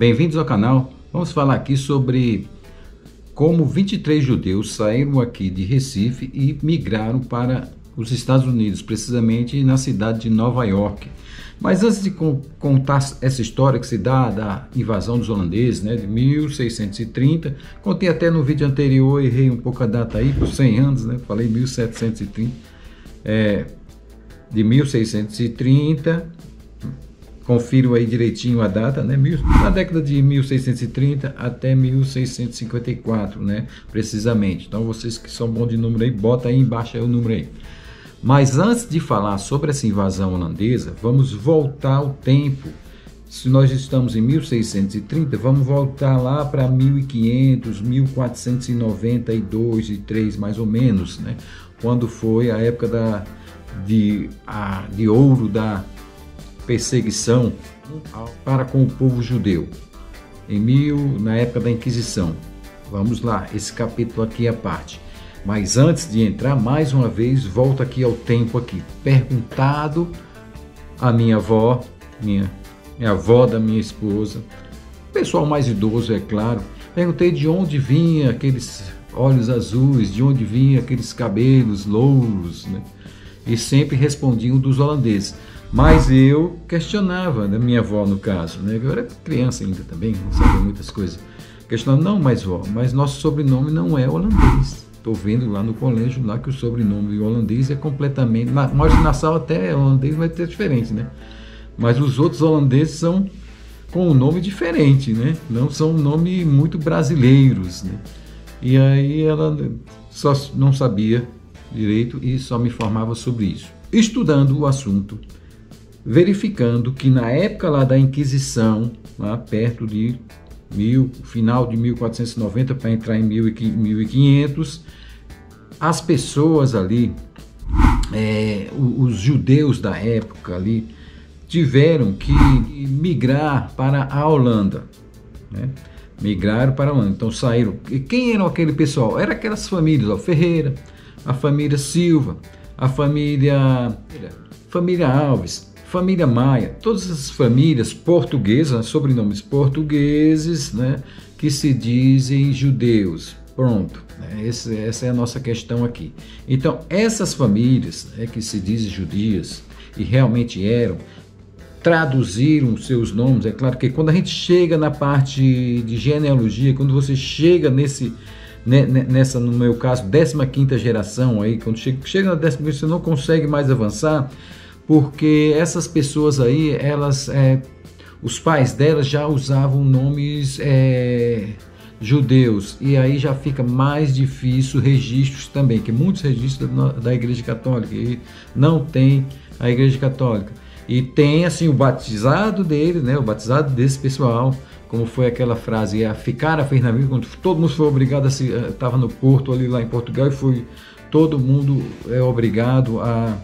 Bem-vindos ao canal. Vamos falar aqui sobre como 23 judeus saíram aqui de Recife e migraram para os Estados Unidos, precisamente na cidade de Nova York. Mas antes de contar essa história que se dá da invasão dos holandeses, né, de 1630, contei até no vídeo anterior, errei um pouco a data aí, por 100 anos, né, falei 1730, de 1630, confiro aí direitinho a data, né, na década de 1630 até 1654, né, precisamente. Então vocês que são bons de número aí, bota aí embaixo aí o número aí. Mas antes de falar sobre essa invasão holandesa, vamos voltar ao tempo. Se nós estamos em 1630, vamos voltar lá para 1500, 1492 e 3 mais ou menos, né? Quando foi a época de ouro da perseguição para com o povo judeu, na época da Inquisição. Vamos lá, esse capítulo aqui é a parte. Mas antes de entrar, mais uma vez, volto aqui ao tempo aqui. Perguntado à minha avó, minha avó da minha esposa, pessoal mais idoso, é claro, perguntei de onde vinha aqueles olhos azuis, de onde vinha aqueles cabelos louros, né? E sempre respondiam dos holandeses. Mas eu questionava, né, minha avó no caso, né? Eu era criança ainda também, não sabia muitas coisas. Questionava, não, mas vó, mas nosso sobrenome não é holandês. Estou vendo lá no colégio lá que o sobrenome holandês é completamente... Maurício Nassau até é holandês, vai ter diferente, né? Mas os outros holandeses são com um nome diferente, né? Não são nome muito brasileiros, né? E aí ela só não sabia direito e só me informava sobre isso. Estudando o assunto, verificando que na época lá da Inquisição, lá perto de final de 1490 para entrar em 1500, as pessoas ali, os judeus da época ali, tiveram que migrar para a Holanda, né? Migraram para a Holanda, então saíram. E quem eram aquele pessoal? Eram aquelas famílias, ó, Ferreira, a família Silva, a família Alves, família Maia, todas essas famílias portuguesas, sobrenomes portugueses, né, que se dizem judeus. Pronto, né, essa é a nossa questão aqui. Então, essas famílias, né, que se dizem judias e realmente eram, traduziram seus nomes. É claro que quando a gente chega na parte de genealogia, quando você chega nessa, no meu caso, 15ª geração, aí, quando chega na 15ª, você não consegue mais avançar, porque essas pessoas aí, os pais delas já usavam nomes judeus, e aí já fica mais difícil registros também, que muitos registros da Igreja Católica, e não tem a Igreja Católica. E tem assim o batizado dele, né, o batizado desse pessoal, como foi aquela frase, ficar a fez navio, quando todo mundo foi obrigado estava no porto ali lá em Portugal, e todo mundo obrigado a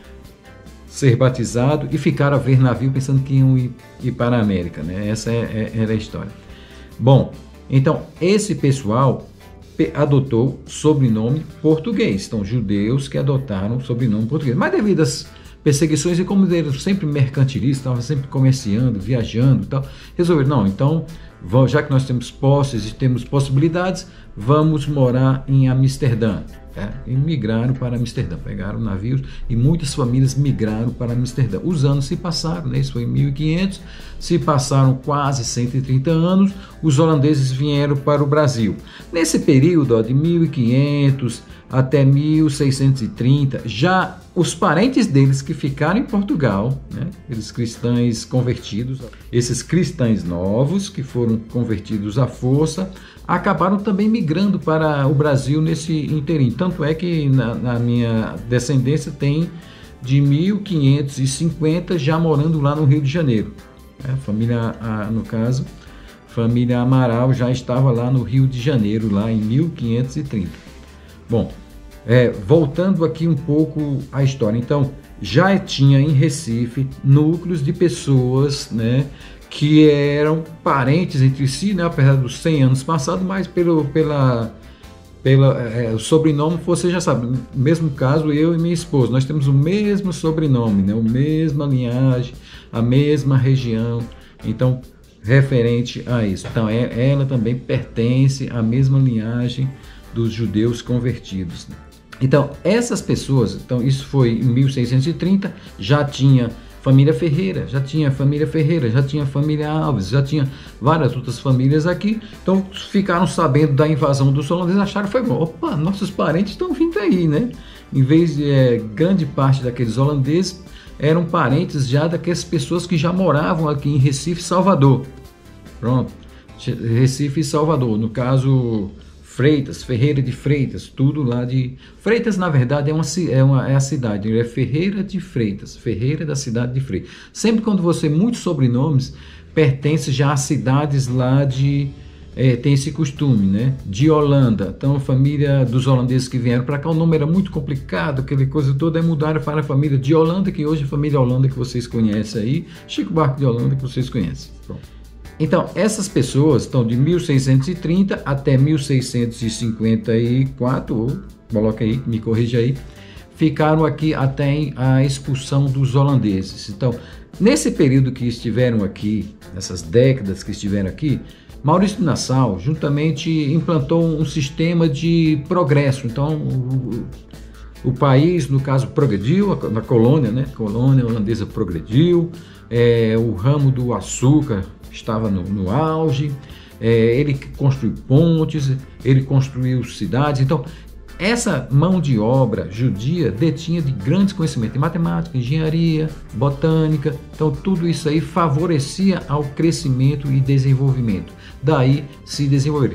ser batizado e ficar a ver navio pensando que iam ir para a América, né? Essa era a história. Bom, então esse pessoal adotou sobrenome português, então judeus que adotaram sobrenome português, mas devido às perseguições, e como eles eram sempre mercantilistas, estavam sempre comerciando, viajando e tal, resolveram, não, então, já que nós temos posses e temos possibilidades, vamos morar em Amsterdã. E migraram para Amsterdã, pegaram navios e muitas famílias migraram para Amsterdã. Os anos se passaram, né? Isso foi em 1500, se passaram quase 130 anos, os holandeses vieram para o Brasil. Nesse período, ó, de 1500 até 1630, já os parentes deles que ficaram em Portugal, né? Eles cristãos convertidos, esses cristãos novos que foram convertidos à força, acabaram também migrando para o Brasil nesse interim. Tanto é que na minha descendência tem de 1550 já morando lá no Rio de Janeiro. Família, no caso, família Amaral já estava lá no Rio de Janeiro, lá em 1530. Bom, voltando aqui um pouco à história. Então, já tinha em Recife núcleos de pessoas, né, que eram parentes entre si, né, apesar dos 100 anos passados, mas o sobrenome, você já sabe, no mesmo caso, eu e minha esposa, nós temos o mesmo sobrenome, né, a mesma linhagem, a mesma região. Então, referente a isso. Então, ela também pertence à mesma linhagem dos judeus convertidos. Então, essas pessoas, então isso foi em 1630, já tinha família Ferreira, já tinha família Alves, já tinha várias outras famílias aqui. Então, ficaram sabendo da invasão dos holandeses, acharam que foi bom. Opa, nossos parentes estão vindo aí, né? Em vez de grande parte daqueles holandeses eram parentes já daquelas pessoas que já moravam aqui em Recife e Salvador. Pronto, Recife e Salvador, no caso Freitas, Ferreira de Freitas, tudo lá de... Freitas, na verdade, é a cidade, é Ferreira de Freitas, Ferreira da cidade de Freitas. Sempre quando você, muitos sobrenomes, pertence já a cidades lá de... tem esse costume, né? De Holanda. Então, a família dos holandeses que vieram para cá, o nome era muito complicado, aquela coisa toda, aí mudaram para a família de Holanda, que hoje é a família Holanda que vocês conhecem aí, Chico Buarque de Holanda que vocês conhecem. Pronto. Então, essas pessoas estão de 1630 até 1654, coloca aí, me corrija aí, ficaram aqui até a expulsão dos holandeses. Então, nesse período que estiveram aqui, nessas décadas que estiveram aqui, Maurício de Nassau, juntamente, implantou um sistema de progresso. Então, o país, no caso, progrediu, na colônia, né? A colônia holandesa progrediu, o ramo do açúcar estava no auge, ele construiu pontes, ele construiu cidades. Então, essa mão de obra judia detinha de grandes conhecimentos em matemática, engenharia, botânica. Então, tudo isso aí favorecia ao crescimento e desenvolvimento. Daí se desenvolver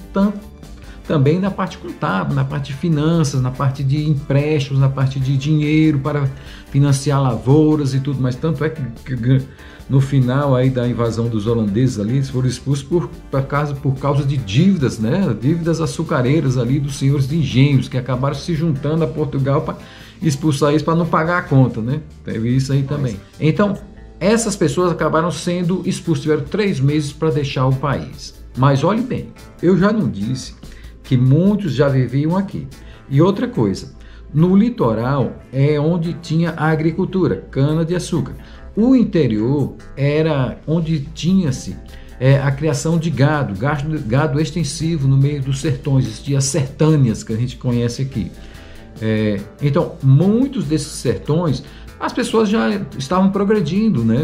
também na parte contábil, na parte de finanças, na parte de empréstimos, na parte de dinheiro para financiar lavouras e tudo mais. Tanto é que no final aí da invasão dos holandeses ali, eles foram expulsos por causa de dívidas, né? Dívidas açucareiras ali dos senhores de engenhos, que acabaram se juntando a Portugal para expulsar eles para não pagar a conta, né? Teve isso aí também. Então, essas pessoas acabaram sendo expulsas, tiveram 3 meses para deixar o país. Mas olhe bem, eu já não disse que muitos já viviam aqui. E outra coisa, no litoral é onde tinha a agricultura, cana-de-açúcar. O interior era onde tinha-se a criação de gado extensivo no meio dos sertões, existia as sertâneas que a gente conhece aqui. Então, muitos desses sertões, as pessoas já estavam progredindo, né?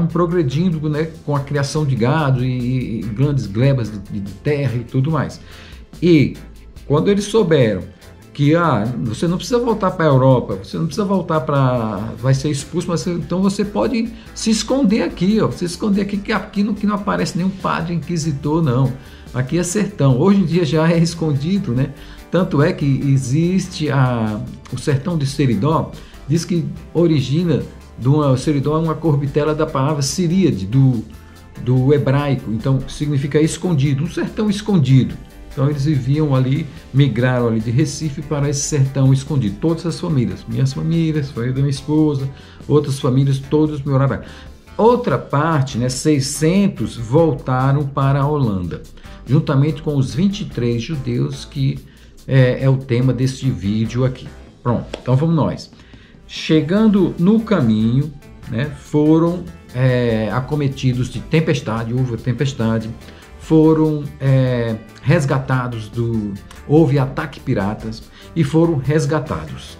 Com a criação de gado e grandes glebas de terra e tudo mais. E quando eles souberam que você não precisa voltar para a Europa, você não precisa voltar vai ser expulso, mas então você pode se esconder aqui, que aqui não aparece nenhum padre inquisitor, não. Aqui é sertão. Hoje em dia já é escondido, né? Tanto é que existe o sertão de Seridó, diz que origina Seridó é uma corbitela da palavra siríade, do hebraico, então significa escondido, um sertão escondido. Então eles viviam ali, migraram ali de Recife para esse sertão escondido. Todas as famílias, minhas famílias, família da minha esposa, outras famílias, todos moraram. Outra parte, né, 600 voltaram para a Holanda, juntamente com os 23 judeus que é o tema deste vídeo aqui. Pronto, então vamos nós. Chegando no caminho, né, foram acometidos de tempestade, houve tempestade, foram resgatados, houve ataque piratas e foram resgatados.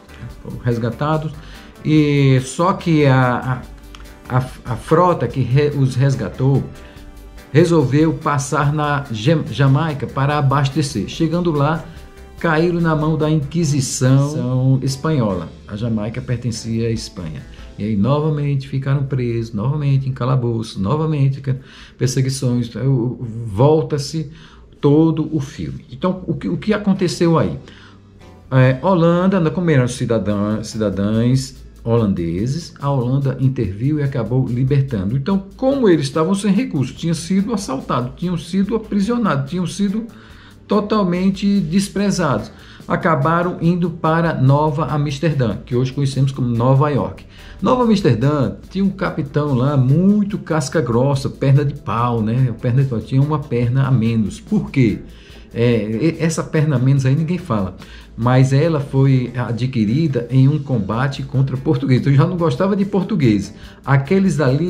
E só que a frota que os resgatou resolveu passar na Jamaica para abastecer. Chegando lá, caíram na mão da Inquisição espanhola. A Jamaica pertencia à Espanha. E aí novamente ficaram presos, novamente em calabouço, novamente perseguições. Volta-se todo o filme. Então, o que aconteceu aí? Holanda, como eram cidadãos holandeses, a Holanda interviu e acabou libertando. Então, como eles estavam sem recursos, tinham sido assaltados, tinham sido aprisionados, tinham sido totalmente desprezados, acabaram indo para Nova Amsterdã, que hoje conhecemos como Nova York. Nova Amsterdã tinha um capitão lá muito casca grossa, perna de pau, né? Tinha uma perna a menos. Por quê? Essa perna a menos aí ninguém fala, mas ela foi adquirida em um combate contra portugueses. Então já não gostava de portugueses. Aqueles dali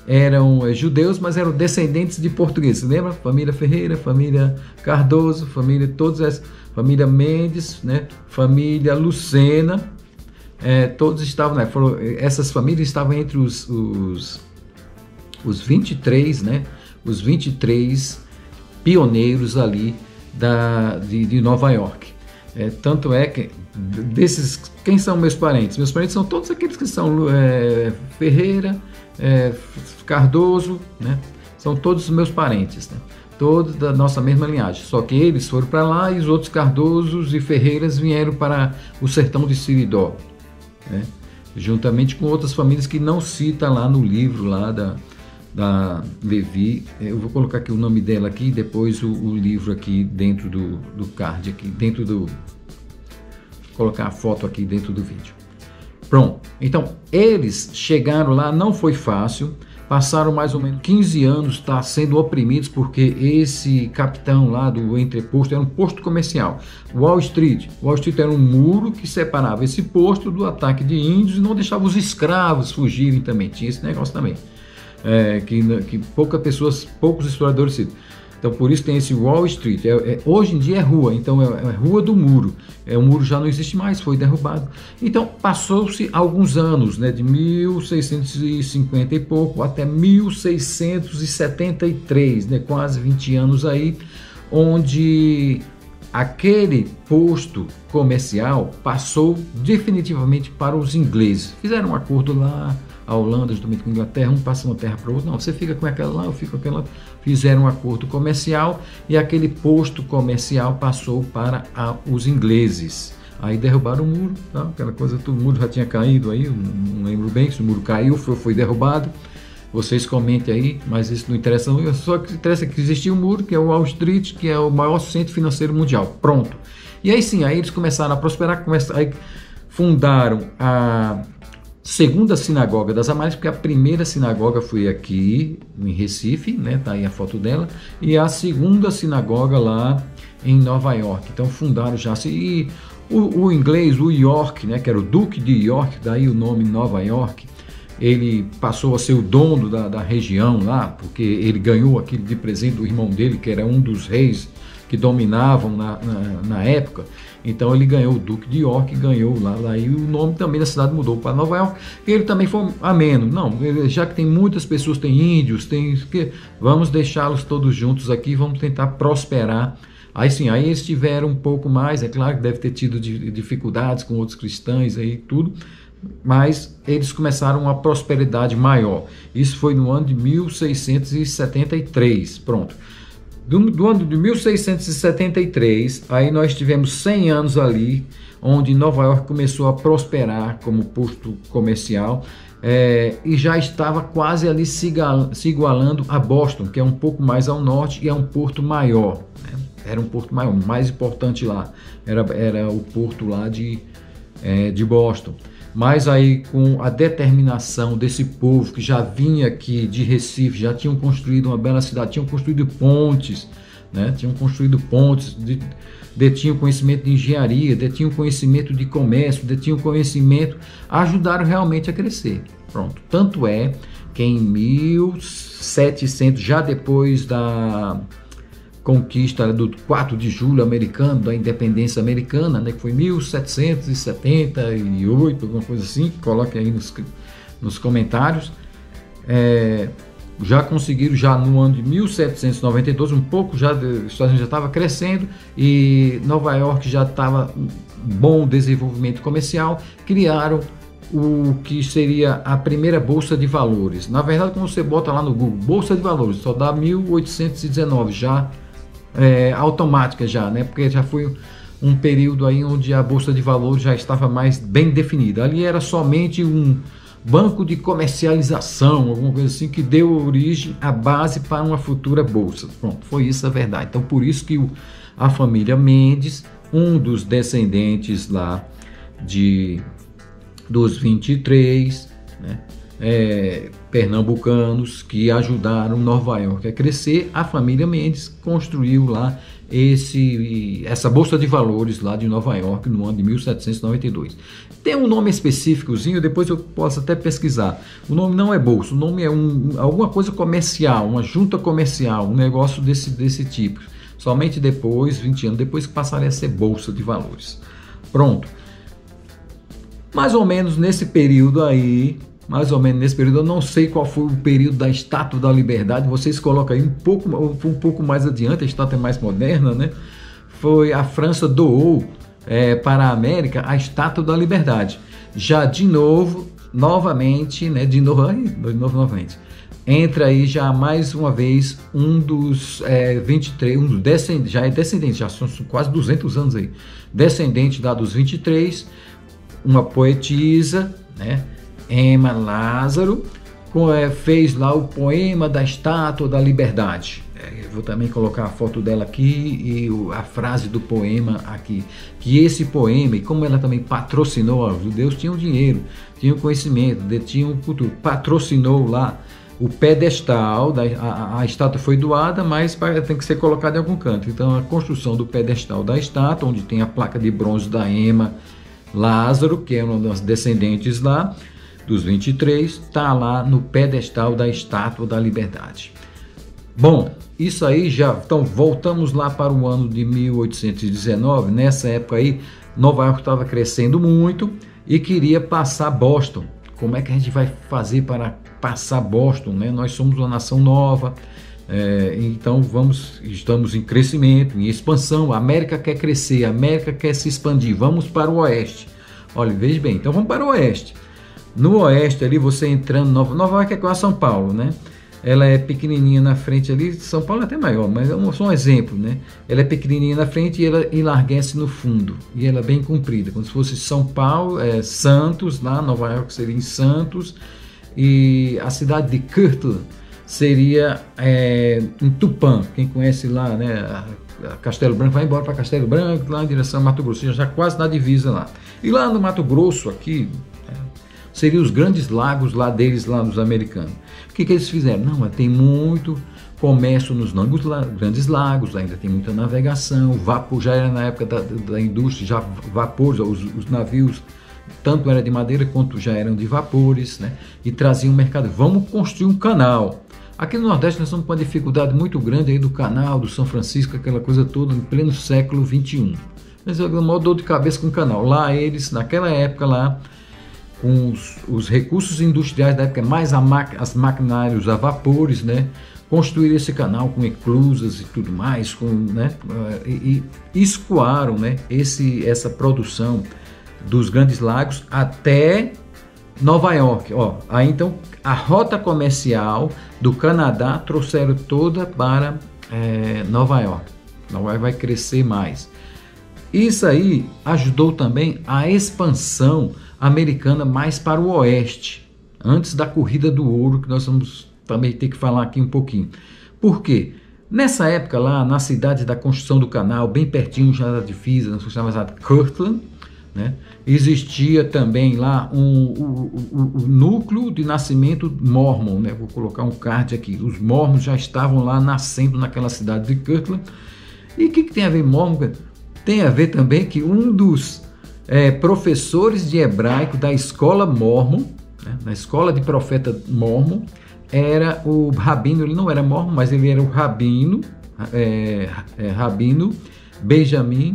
eram judeus, mas eram descendentes de portugueses. Lembra? Família Ferreira, família Cardoso, família todas essas, família Mendes, né? Família Lucena, todos estavam, né? Essas famílias estavam entre os 23, né? Os 23 pioneiros ali de Nova York. Tanto é que desses, quem são meus parentes? Meus parentes são todos aqueles que são Ferreira, Cardoso, né? São todos os meus parentes, né? Todos da nossa mesma linhagem. Só que eles foram para lá e os outros Cardosos e Ferreiras vieram para o sertão de Siridó, né? Juntamente com outras famílias que não cita lá no livro lá da Levi. Eu vou colocar aqui o nome dela aqui e depois o livro aqui dentro do card aqui, colocar a foto aqui dentro do vídeo. Pronto, então eles chegaram lá, não foi fácil, passaram mais ou menos 15 anos sendo oprimidos, porque esse capitão lá do entreposto era um posto comercial. Wall Street era um muro que separava esse posto do ataque de índios e não deixava os escravos fugirem também, tinha esse negócio também. Que poucos exploradores citam. Então por isso tem esse Wall Street. Hoje em dia é rua, então é Rua do Muro. O muro já não existe mais, foi derrubado. Então passou-se alguns anos, né, de 1650 e pouco até 1673, né, quase 20 anos aí, onde aquele posto comercial passou definitivamente para os ingleses. Fizeram um acordo lá, a Holanda, juntamente com a Inglaterra, um passa uma terra para o outro. Não, você fica com aquela lá, eu fico com aquela. Fizeram um acordo comercial e aquele posto comercial passou para os ingleses. Aí derrubaram o muro, tá? Aquela coisa, todo o muro já tinha caído aí, não lembro bem se o muro caiu, foi derrubado. Vocês comentem aí, mas isso não interessa não. Só que interessa que existia um muro, que é o Wall Street, que é o maior centro financeiro mundial. Pronto. E aí sim, aí eles começaram a prosperar, aí fundaram a segunda sinagoga das Amárias, porque a primeira sinagoga foi aqui em Recife, né? Tá aí a foto dela, e a segunda sinagoga lá em Nova York. Então fundaram já e o inglês, o York, né? Que era o Duque de York, daí o nome Nova York. Ele passou a ser o dono da região lá, porque ele ganhou aquilo de presente do irmão dele, que era um dos reis que dominavam na época. Então ele ganhou o Duque de York, ganhou lá e o nome também da cidade mudou para Nova York. Ele também foi ameno. Não, já que tem muitas pessoas, tem índios, vamos deixá-los todos juntos aqui, vamos tentar prosperar. Aí sim, aí eles tiveram um pouco mais, é claro que deve ter tido dificuldades com outros cristãos aí tudo, mas eles começaram uma prosperidade maior. Isso foi no ano de 1673, pronto. Do ano de 1673, aí nós tivemos 100 anos ali, onde Nova York começou a prosperar como posto comercial, e já estava quase ali se igualando a Boston, que é um pouco mais ao norte e é um porto maior, né? Era um porto maior, mais importante lá, era o porto lá de Boston. Mas aí com a determinação desse povo que já vinha aqui de Recife, já tinham construído uma bela cidade, tinham construído pontes, né? Detinham conhecimento de engenharia, detinham conhecimento de comércio, detinham conhecimento, ajudaram realmente a crescer. Pronto. Tanto é que em 1700, já depois da conquista do 4 de julho americano, da independência americana, né, que foi 1778, alguma coisa assim, coloque aí nos comentários, já conseguiram, já no ano de 1792, um pouco, os Estados Unidos já estava crescendo e Nova York já estava bom desenvolvimento comercial, criaram o que seria a primeira Bolsa de Valores. Na verdade, quando você bota lá no Google, Bolsa de Valores, só dá 1819, já automática já, né? Porque já foi um período aí onde a Bolsa de Valores já estava mais bem definida. Ali era somente um banco de comercialização, alguma coisa assim, que deu origem à base para uma futura bolsa. Pronto, foi isso a verdade. Então, por isso que a família Mendes, um dos descendentes lá dos 23, né? Pernambucanos que ajudaram Nova York a crescer, a família Mendes construiu lá essa Bolsa de Valores lá de Nova York no ano de 1792. Tem um nome específicozinho, depois eu posso até pesquisar. O nome não é bolsa, o nome é alguma coisa comercial, uma junta comercial, um negócio desse tipo. Somente depois, 20 anos depois, que passaria a ser bolsa de valores. Pronto. Mais ou menos nesse período aí, eu não sei qual foi o período da Estátua da Liberdade, vocês colocam aí um pouco mais adiante, a estátua é mais moderna, né? Foi a França doou para a América a Estátua da Liberdade. Já novamente, entra aí já mais uma vez um dos 23, já é descendente, já são quase 200 anos aí, descendente da dos 23, uma poetisa, né, Emma Lázaro, fez lá o poema da Estátua da Liberdade. Eu vou também colocar a foto dela aqui e a frase do poema aqui. Que esse poema, e como ela também patrocinou, os judeus tinham dinheiro, tinham conhecimento, tinham cultura, patrocinou lá o pedestal, a estátua foi doada, mas tem que ser colocada em algum canto. Então a construção do pedestal da estátua, onde tem a placa de bronze da Emma Lázaro, que é uma das descendentes lá, dos 23, está lá no pedestal da Estátua da Liberdade. Bom, isso aí já, então voltamos lá para o ano de 1819, nessa época aí, Nova York estava crescendo muito e queria passar Boston. Como é que a gente vai fazer para passar Boston, né? Nós somos uma nação nova, então estamos em crescimento, em expansão, a América quer crescer, a América quer se expandir, vamos para o oeste. Olha, veja bem, então vamos para o oeste. No oeste ali, você entrando, Nova York é igual a São Paulo, né? Ela é pequenininha na frente ali, São Paulo é até maior, mas é só um exemplo, né? Ela é pequenininha na frente e ela enlarguece no fundo, e ela é bem comprida, como se fosse São Paulo, Santos, lá Nova York seria em Santos, e a cidade de Kirtland seria em Tupã. Quem conhece lá, né, Castelo Branco, vai embora para Castelo Branco, lá em direção a Mato Grosso, já quase na divisa lá. E lá no Mato Grosso, aqui, seriam os grandes lagos lá deles, lá dos americanos. O que eles fizeram? Não, tem muito comércio nos grandes lagos, ainda tem muita navegação, vapor, já era na época da indústria, já vapores, os navios, tanto era de madeira quanto já eram de vapores, né? E traziam mercado. Vamos construir um canal. Aqui no Nordeste nós estamos com uma dificuldade muito grande aí do canal, do São Francisco, aquela coisa toda, em pleno século XXI. Mas é uma dor de cabeça com o canal. Lá eles, naquela época lá, com os recursos industriais da época, mais as maquinários a vapores, né? Construíram esse canal com eclusas e tudo mais, né? E escoaram, né? Essa produção dos Grandes Lagos até Nova York. Aí então a rota comercial do Canadá trouxeram toda para Nova York. Nova York vai crescer mais. Isso aí ajudou também a expansão americana mais para o oeste, antes da corrida do ouro, que nós vamos também ter que falar aqui um pouquinho. Por quê? Nessa época lá, na cidade da construção do canal, bem pertinho já da divisa, nós chamamos de Kirtland, né? Existia também lá o núcleo de nascimento mormon, né? Vou colocar um card aqui. Os mormons já estavam lá nascendo naquela cidade de Kirtland. E o que tem a ver mormon? Tem a ver também que um dos professores de hebraico da escola mormon, né? Na escola de profeta mormon, era o rabino, ele não era mormon, mas ele era o rabino Benjamin,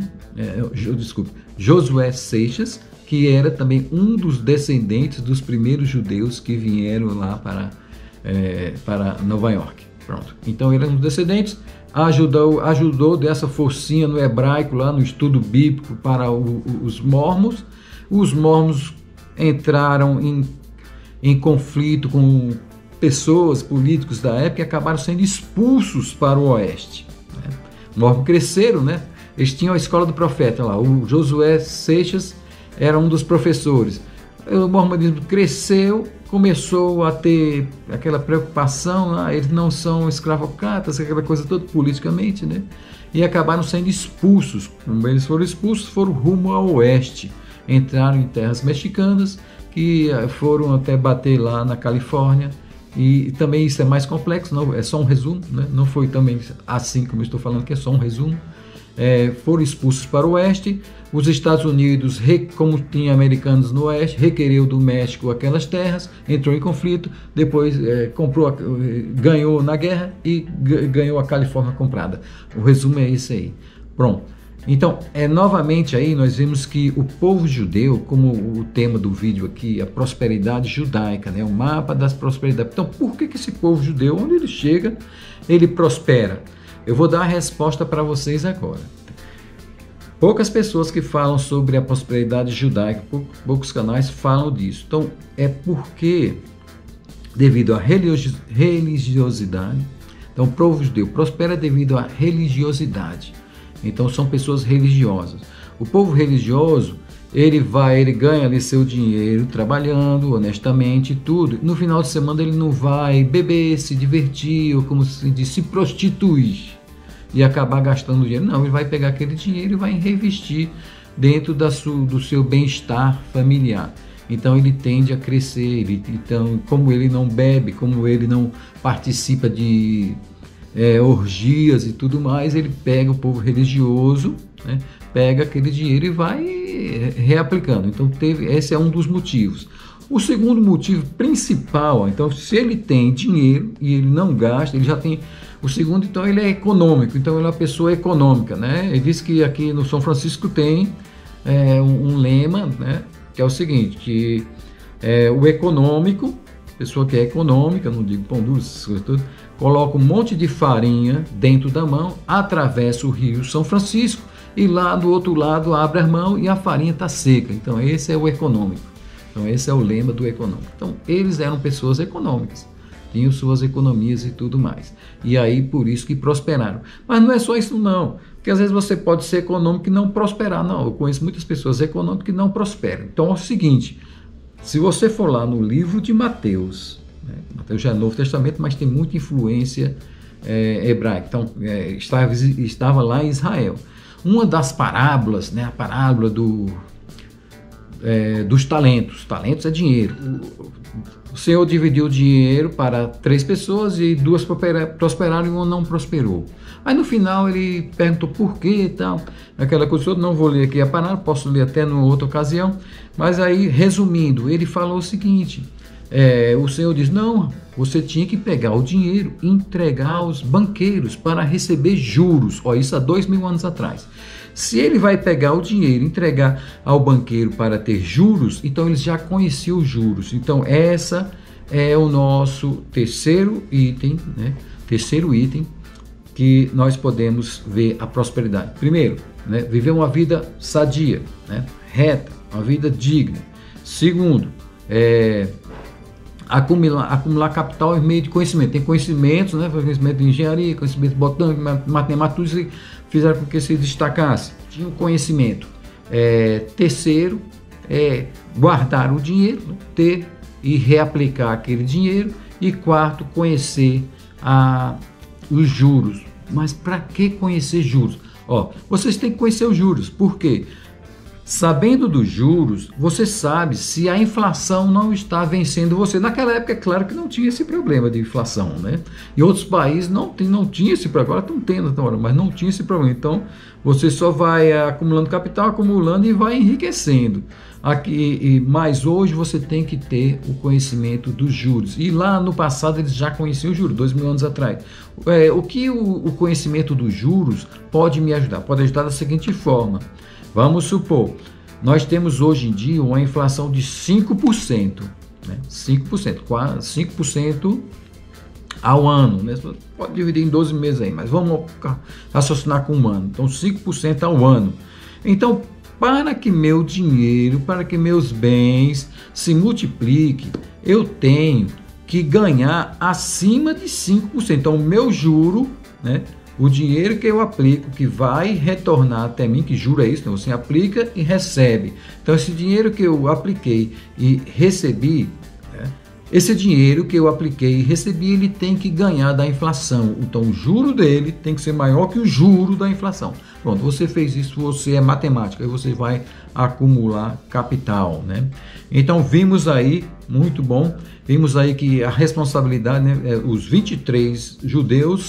Josué Seixas, que era também um dos descendentes dos primeiros judeus que vieram lá para Nova York. Pronto. Então ele era um dos descendentes, ajudou dessa forcinha no hebraico lá no estudo bíblico para os mormons. Os mormons entraram em conflito com pessoas, políticos da época, e acabaram sendo expulsos para o oeste. Né? Os mormons cresceram, né? Eles tinham a escola do profeta lá. O Josué Seixas era um dos professores. O mormonismo cresceu, começou a ter aquela preocupação, eles não são escravocratas, aquela coisa toda politicamente, né? E acabaram sendo expulsos. Como eles foram expulsos, foram rumo ao oeste. Entraram em terras mexicanas, que foram até bater lá na Califórnia. E também isso é mais complexo, não, é só um resumo, né? Não foi também assim como eu estou falando, que é só um resumo. foram expulsos para o oeste. Os Estados Unidos, como tinha americanos no oeste, requereu do México aquelas terras, entrou em conflito, depois ganhou na guerra e ganhou a Califórnia comprada. O resumo é esse aí. Pronto. Então, novamente aí nós vemos que o povo judeu, como o tema do vídeo aqui, a prosperidade judaica, né? O mapa das prosperidades. Então, por que esse povo judeu, onde ele chega, ele prospera? Eu vou dar a resposta para vocês agora. Poucas pessoas que falam sobre a prosperidade judaica, poucos canais falam disso. Então, é porque, devido à religiosidade, então o povo judeu prospera devido à religiosidade. Então, são pessoas religiosas. O povo religioso, ele ganha ali seu dinheiro trabalhando honestamente e tudo. No final de semana ele não vai beber, se divertir, ou como se diz, se prostituir e acabar gastando dinheiro. Não, ele vai pegar aquele dinheiro e vai reinvestir dentro do seu bem-estar familiar. Então ele tende a crescer. Então, como ele não bebe, como ele não participa de orgias e tudo mais, ele pega o povo religioso, né, pega aquele dinheiro e vai reaplicando. Então esse é um dos motivos. O segundo motivo principal, então, se ele tem dinheiro e ele não gasta, ele já tem. O segundo, então, ele é econômico, então ele é uma pessoa econômica, né? Ele diz que aqui no São Francisco tem um lema, né, que é o seguinte, que o econômico, pessoa que é econômica, não digo pão duro, essas coisas todas, coloca um monte de farinha dentro da mão, atravessa o rio São Francisco e lá do outro lado abre a mão e a farinha está seca. Então esse é o econômico. Então esse é o lema do econômico. Então eles eram pessoas econômicas, tinham suas economias e tudo mais. E aí por isso que prosperaram. Mas não é só isso não, porque às vezes você pode ser econômico e não prosperar. Não, eu conheço muitas pessoas econômicas que não prosperam. Então é o seguinte, se você for lá no livro de Mateus, né? Mateus já é Novo Testamento, mas tem muita influência hebraica. Então, estava lá em Israel. Uma das parábolas, né? A parábola dos talentos. Talentos é dinheiro. O Senhor dividiu o dinheiro para 3 pessoas e 2 prosperaram e uma não prosperou. Aí no final ele perguntou por quê e tal. Aquela coisa toda, não vou ler aqui a parábola, posso ler até numa outra ocasião. Mas aí, resumindo, ele falou o seguinte... o Senhor diz, não, você tinha que pegar o dinheiro e entregar aos banqueiros para receber juros. Isso há 2000 anos atrás. Se ele vai pegar o dinheiro e entregar ao banqueiro para ter juros, então eles já conheciam os juros. Então essa é o nosso terceiro item, né? Terceiro item que nós podemos ver a prosperidade. Primeiro, né? Viver uma vida sadia, né? Reta, uma vida digna. Segundo, acumular capital em meio de conhecimento. Tem conhecimentos, né? Conhecimento de engenharia, conhecimento botânico, matemática, tudo isso fizeram com que se destacasse. Tinha um conhecimento. Terceiro, guardar o dinheiro, ter e reaplicar aquele dinheiro. E quarto, conhecer os juros. Mas para que conhecer juros? Vocês têm que conhecer os juros. Por quê? Sabendo dos juros, você sabe se a inflação não está vencendo você. Naquela época, é claro que não tinha esse problema de inflação, né? Em outros países não tinha esse problema. Agora estão tendo, mas não tinha esse problema. Então, você só vai acumulando capital, acumulando e vai enriquecendo. Mas hoje você tem que ter o conhecimento dos juros. E lá no passado eles já conheciam os juros, 2000 anos atrás. O que o conhecimento dos juros pode me ajudar? Pode ajudar da seguinte forma. Vamos supor, nós temos hoje em dia uma inflação de 5%, né? 5%, quase 5% ao ano, né? Pode dividir em 12 meses aí, mas vamos raciocinar com um ano. Então, 5% ao ano. Então, para que meu dinheiro, para que meus bens se multipliquem, eu tenho que ganhar acima de 5%. Então, o meu juro, né? O dinheiro que eu aplico, que vai retornar até mim, que juro é isso, né? Você aplica e recebe. Então, esse dinheiro que eu apliquei e recebi, né? Esse dinheiro que eu apliquei e recebi, ele tem que ganhar da inflação. Então, o juro dele tem que ser maior que o juro da inflação. Pronto, você fez isso, você é matemática, aí você vai acumular capital, né? Então, vimos aí, muito bom, vimos aí que a responsabilidade, né? Os 23 judeus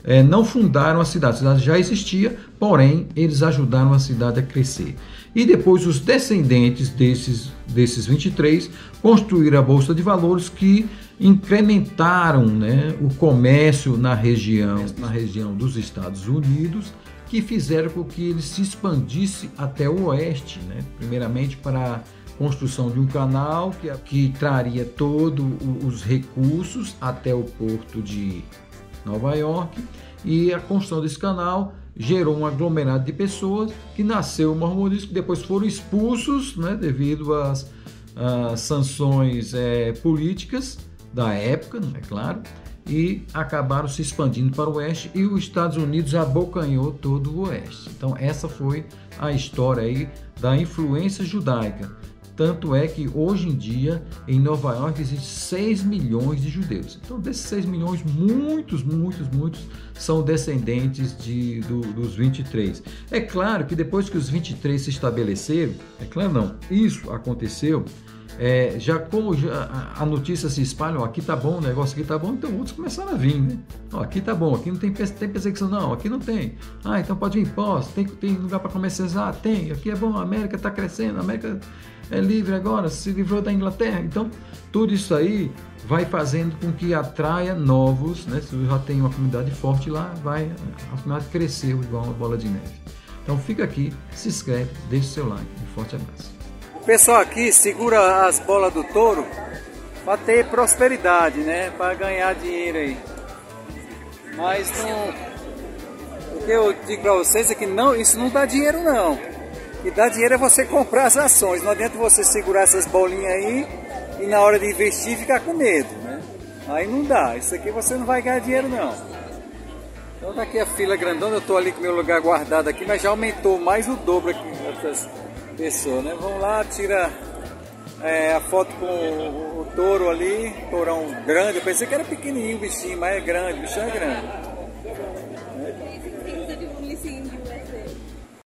não fundaram a cidade já existia, porém eles ajudaram a cidade a crescer. E depois os descendentes desses 23 construíram a Bolsa de Valores, que incrementaram, né, o comércio na região dos Estados Unidos, que fizeram com que ele se expandisse até o oeste, né, primeiramente para a construção de um canal que traria todos os recursos até o porto de Nova York, e a construção desse canal gerou um aglomerado de pessoas que nasceu o mormonismo, que depois foram expulsos, né, devido às sanções políticas da época, é claro, e acabaram se expandindo para o oeste, e os Estados Unidos abocanhou todo o oeste. Então essa foi a história aí da influência judaica. Tanto é que hoje em dia em Nova York existem 6 milhões de judeus. Então desses 6 milhões, muitos são descendentes dos 23. É claro que depois que os 23 se estabeleceram, isso aconteceu, como a notícia se espalha, aqui tá bom, o negócio aqui tá bom, então outros começaram a vir, né? Aqui tá bom, aqui não tem perseguição, não, aqui não tem. Então pode vir imposto, tem lugar para comercializar, tem, aqui é bom, a América está crescendo, a América é livre agora, se livrou da Inglaterra. Então tudo isso aí vai fazendo com que atraia novos, né? Se já tem uma comunidade forte lá, a comunidade cresceu igual uma bola de neve. Então fica aqui, se inscreve, deixa o seu like, um forte abraço. O pessoal aqui segura as bolas do touro para ter prosperidade, né? Para ganhar dinheiro aí. Mas não, o que eu digo para vocês é que não, isso não dá dinheiro não. O que dá dinheiro é você comprar as ações. Não adianta você segurar essas bolinhas aí e na hora de investir ficar com medo, né? Aí não dá. Isso aqui você não vai ganhar dinheiro não. Então tá aqui a fila grandona. Eu tô ali com meu lugar guardado aqui, mas já aumentou mais o dobro aqui outras pessoas, né? Vamos lá, tira a foto com o touro ali, tourão grande. Eu pensei que era pequenininho o bichinho, mas é grande, o bichão é grande.